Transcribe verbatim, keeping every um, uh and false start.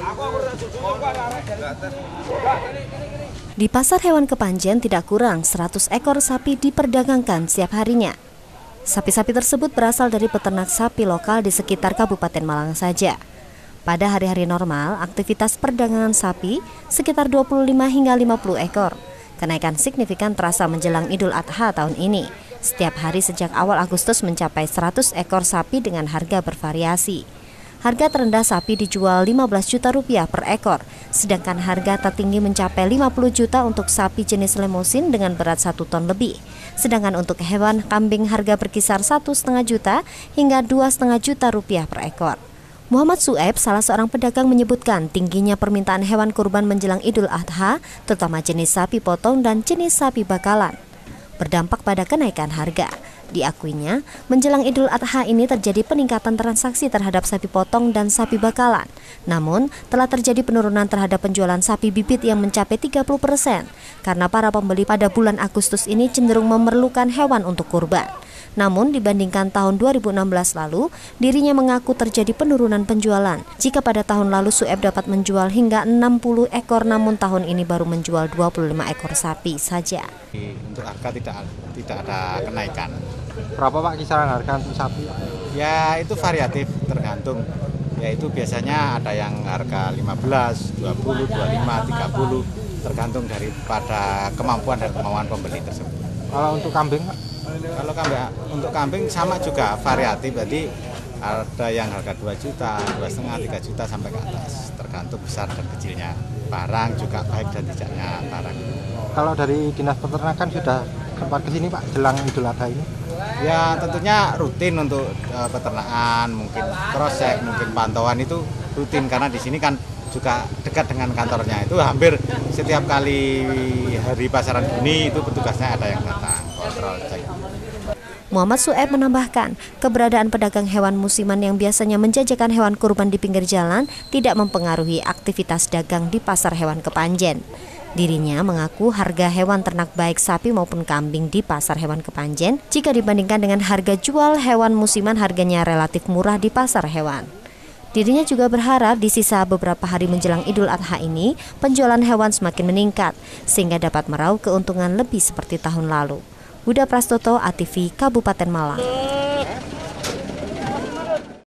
Di pasar hewan Kepanjen tidak kurang seratus ekor sapi diperdagangkan setiap harinya. Sapi-sapi tersebut berasal dari peternak sapi lokal di sekitar Kabupaten Malang saja. Pada hari-hari normal, aktivitas perdagangan sapi sekitar dua puluh lima hingga lima puluh ekor. Kenaikan signifikan terasa menjelang Idul Adha tahun ini. Setiap hari sejak awal Agustus mencapai seratus ekor sapi dengan harga bervariasi. Harga terendah sapi dijual lima belas juta rupiah per ekor, sedangkan harga tertinggi mencapai lima puluh juta untuk sapi jenis lemosin dengan berat satu ton lebih. Sedangkan untuk hewan kambing harga berkisar satu setengah juta hingga dua setengah juta rupiah per ekor. Muhammad Sueb, salah seorang pedagang, menyebutkan tingginya permintaan hewan kurban menjelang Idul Adha, terutama jenis sapi potong dan jenis sapi bakalan, berdampak pada kenaikan harga. Diakuinya, menjelang Idul Adha ini terjadi peningkatan transaksi terhadap sapi potong dan sapi bakalan. Namun, telah terjadi penurunan terhadap penjualan sapi bibit yang mencapai tiga puluh persen, karena para pembeli pada bulan Agustus ini cenderung memerlukan hewan untuk kurban. Namun, dibandingkan tahun dua ribu enam belas lalu, dirinya mengaku terjadi penurunan penjualan. Jika pada tahun lalu Sueb dapat menjual hingga enam puluh ekor, namun tahun ini baru menjual dua puluh lima ekor sapi saja. Untuk harga tidak tidak ada kenaikan. Berapa Pak kisaran harga untuk sapi? Ya itu variatif, tergantung. Ya itu biasanya ada yang harga lima belas, dua puluh, dua puluh lima, tiga puluh, tergantung daripada kemampuan dan kemauan pembeli tersebut. Kalau untuk kambing Pak? Kalau kambing, untuk kambing sama juga variatif, berarti ada yang harga dua juta, dua setengah, tiga juta sampai ke atas, tergantung besar dan kecilnya barang, juga baik dan tidaknya barang. Kalau dari Dinas Peternakan sudah sempat ke sini Pak jelang Idul Adha ini? Ya tentunya rutin untuk uh, peternakan, mungkin cross check, mungkin pantauan itu rutin karena di sini kan juga dekat dengan kantornya. Itu hampir setiap kali hari pasaran Buni itu petugasnya ada yang datang kontrol cek. Muhammad Sueb menambahkan, keberadaan pedagang hewan musiman yang biasanya menjajakan hewan kurban di pinggir jalan tidak mempengaruhi aktivitas dagang di pasar hewan Kepanjen. Dirinya mengaku harga hewan ternak baik sapi maupun kambing di pasar hewan Kepanjen jika dibandingkan dengan harga jual hewan musiman harganya relatif murah di pasar hewan. Dirinya juga berharap di sisa beberapa hari menjelang Idul Adha ini penjualan hewan semakin meningkat sehingga dapat meraup keuntungan lebih seperti tahun lalu. Huda Prastoto, A T V, Kabupaten Malang.